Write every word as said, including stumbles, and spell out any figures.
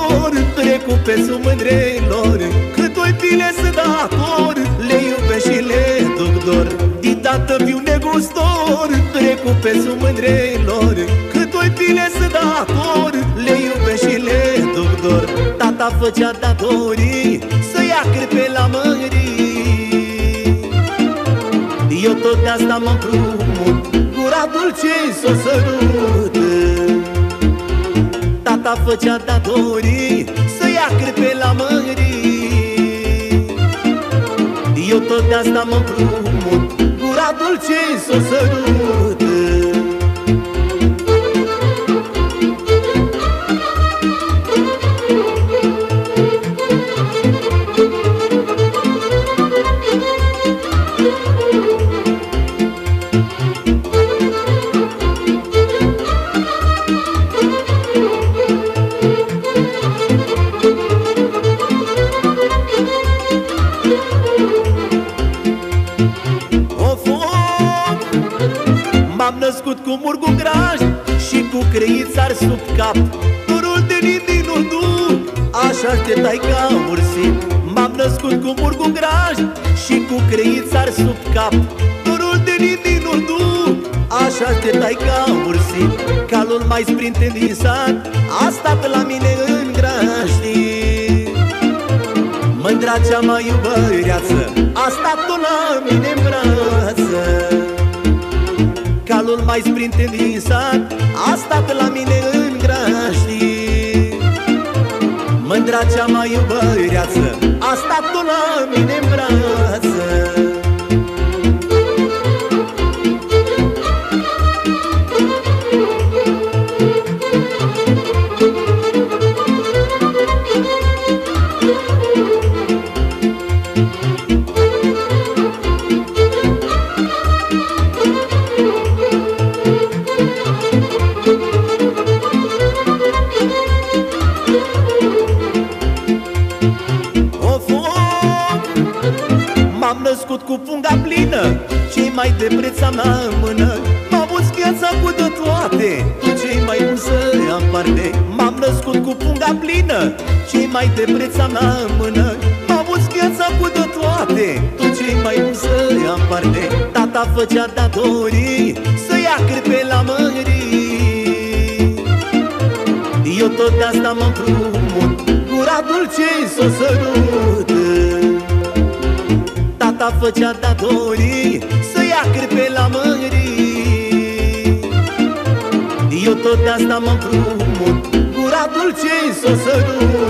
negustor, trecu pe sub mândrelor, cât oi bine să dator, le iubesc și le duc dor. Din tată viu negustor, trecu pe sub mândrelor, cât oi bine să dator, le iubesc și le duc dor. Tata făcea datorii, să ia crepe la mării, eu tot de asta mă împrumut, gura dulce s-o sărută. Tata făcea datorii, să ia crepe la mării, eu tot de asta mă împrumut, gura dulce s-o sărută. M-am născut cu murgul graș și cu creițar sub cap, dorul de nini nu duc, așa te tai ca ursit. M-am născut cu murgul graș și cu creițar sub cap, dorul de nini nu duc, așa te tai ca ursit. Calul mai sprinte din sat a stat la mine în graștii, mândra cea mai iubăreață a stat-o la mine în brață. Calul mai sprinte din sat a stat la mine în graștii, mândra cea mai iubăreață a stat-o la mine în brață. M-am născut cu punga plină, cei mai de preț am la mână, m-am văzut viața cu de toate, tu cei mai bun să am parte. M-am născut cu punga plină, cei mai de preț am la mână, m-am văzut viața cu de toate, tu cei mai bun să am parte. Tata făcea datorii, să ia crepe la mării, eu tot de asta mă împrumut, gura dulce s-o sărută. Tata făcea datorii, să ia crepe la mării, eu tot de asta mă împrumut, gura dulce s-o sărută.